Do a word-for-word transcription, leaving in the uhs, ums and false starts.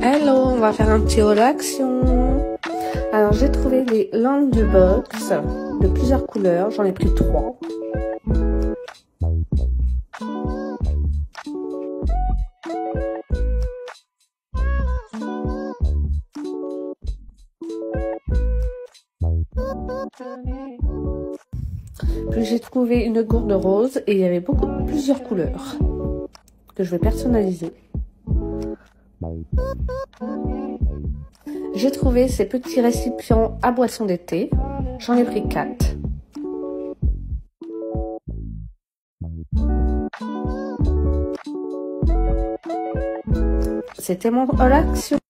Hello, on va faire un petit haul action. Alors j'ai trouvé les Lunchbox de plusieurs couleurs, j'en ai pris trois. Puis j'ai trouvé une gourde rose et il y avait beaucoup plusieurs couleurs que je vais personnaliser. J'ai trouvé ces petits récipients à boisson d'été. J'en ai pris quatre. C'était mon haul action.